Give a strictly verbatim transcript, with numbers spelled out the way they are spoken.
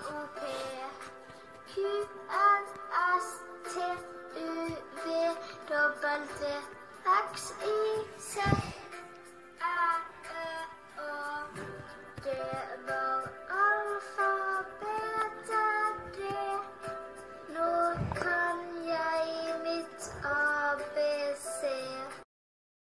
O P Q R S T U V W X Y Z